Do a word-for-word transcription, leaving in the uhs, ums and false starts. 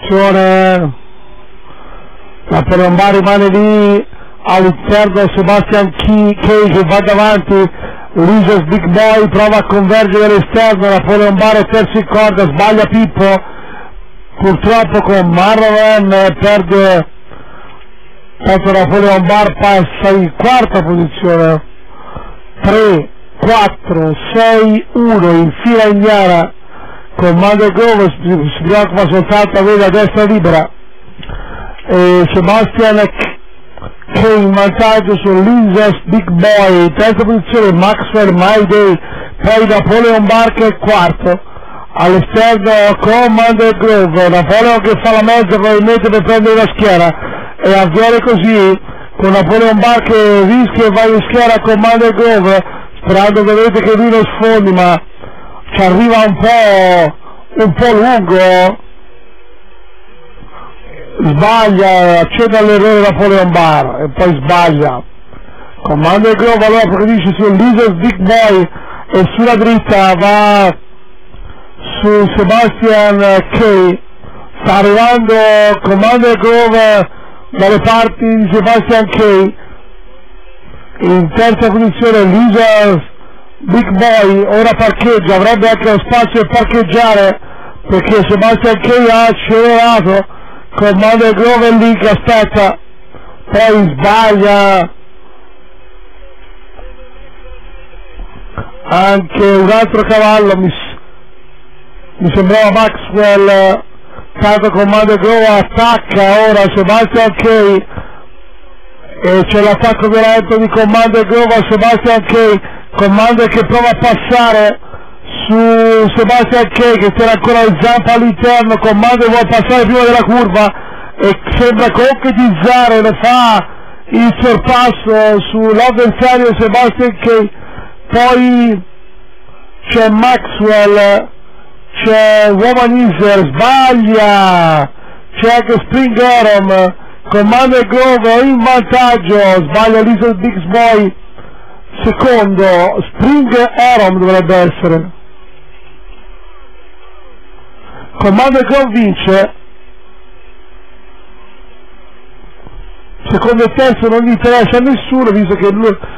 posizione, Napoleon Bar rimane lì, all'interno Sebastian Key che va davanti, Ulises Big Boy prova a convergere all'esterno, Napoleon Bar è terzo in corda, sbaglia Pippo, purtroppo con Marroven perde, tanto Napoleon Bar passa in quarta posizione, tre, quattro, sei, uno, in fila ignara, con Mande Grove si preoccupa soltanto a avere a destra libera, e Sebastian che in vantaggio su Ulises Big Boy, in terza posizione Maxwell My Day, poi Napoleon Bar che è quarto, all'esterno con Mande Grove, Napoleon che fa la mezza probabilmente per prendere la schiera e avviene così con Napoleon Bar che rischia e va in schiera con Mande Grove, sperando ovviamente che lui non sfondi, ma ci arriva un po' un po' lungo, sbaglia, accede all'errore Napoleon Bar e poi sbaglia. Comando il Grove allora progredisce su Ulises Big Boy e sulla dritta va su Sebastian Key, sta arrivando Comando il Grove dalle parti di Sebastian Key, in terza posizione Ulises Big Boy, ora parcheggia, avrebbe anche lo spazio per parcheggiare perché Sebastian Key ha accelerato, Comando Grove lì che aspetta, poi sbaglia anche un altro cavallo, mi, mi sembrava Maxwell, tanto Comando Grove attacca ora Sebastian Key e c'è l'attacco violento di Comando Grove a Sebastian Key, Comando che prova a passare su Sebastian Key che tiene ancora il zampa all'interno, Comando vuole passare prima della curva e sembra concretizzare, lo fa il sorpasso sull'avversario Sebastian Key, poi c'è Maxwell, c'è Womanizer, sbaglia, c'è anche Spring Arom, Comando Grove in vantaggio, sbaglia Ulises Big Boy, secondo, Spring Arom dovrebbe essere. Comando Grove vince, secondo e terzo non gli interessa a nessuno visto che lui